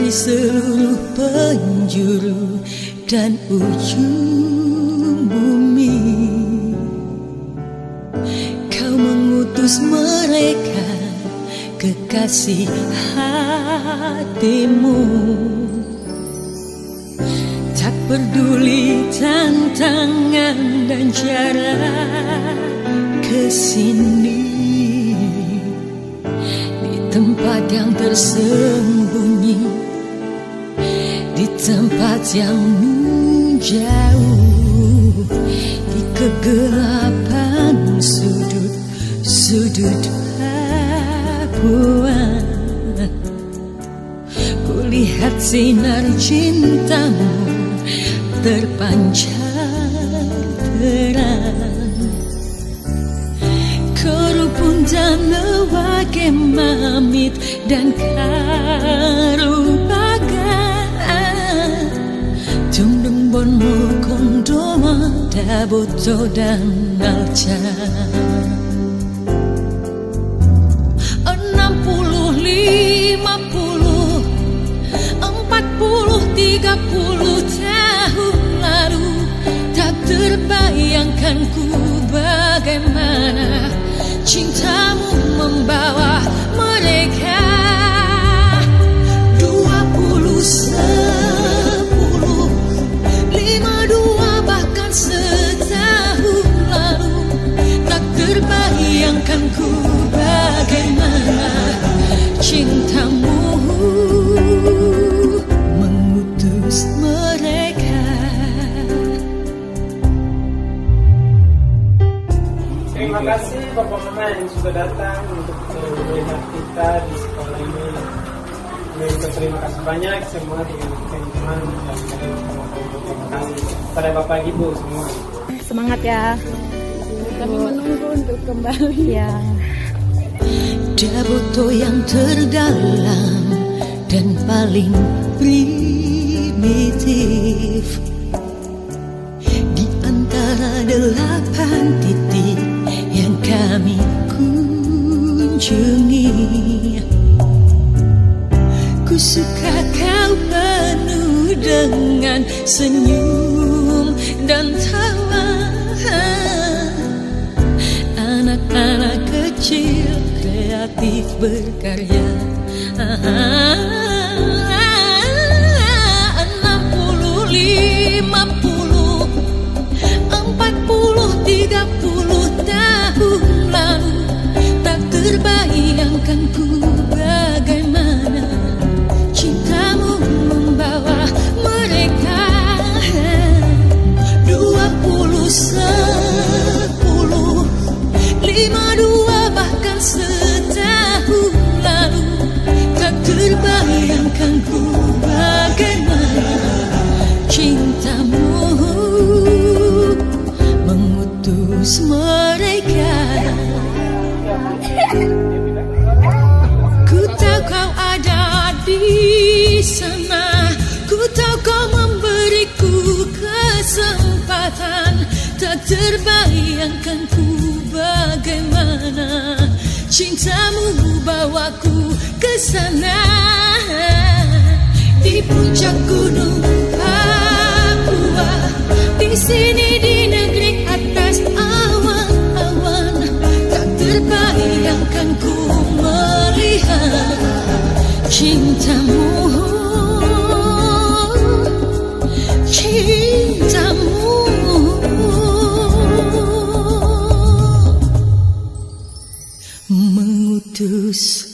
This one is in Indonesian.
dari seluruh penjuru dan ujung bumi. Kau mengutus mereka, kekasih hatimu. Tak peduli tantangan dan jarak kesini, di tempat yang tersembunyi, di tempat yang menjauh, di kegelapan sudut Papua, kulihat sinar cintamu terpancar terang. Korupun dan lewake mamit dan karubagaan, tundung bonmu kondoma daboto dan alca. 60, 50, 40, 30 tahun lalu, tak terbayangkan ku bagaimana cintamu membawa mereka. 20, 10, 52 bahkan setahun lalu, tak terbayangkan ku bagaimana cintamu mengutus mereka. Terima kasih Bapak Mama yang sudah datang untuk melihat kita di sekolah ini. Terima kasih banyak semua teman-teman dan terima kasih pada Bapak Ibu semua. Semangat ya. Kami menunggu untuk kembali ya. Daboto yang terdalam dan paling primitif, di antara 8 titik yang kami kunjungi. Ku suka kau penuh dengan senyum dan tawa. Anak-anak kecil kreatif berkarya. 60, 50, 40, 30 tahun lalu, tak terbayangkan ku bagaimana cintamu membawa mereka. 20, 10, 52 bahkan setahun lalu, tak terbayangkan ku bagaimana cintamu mengutus mereka. Ku tahu kau ada di sana, ku tahu kau memberiku kesempatan, tak terbayangkan ku bagaimana cintamu bawaku ke sana. Di puncak gunung Papua, di sini di negeri atas awan-awan, tak terbayangkan ku melihat cintamu. Mengutus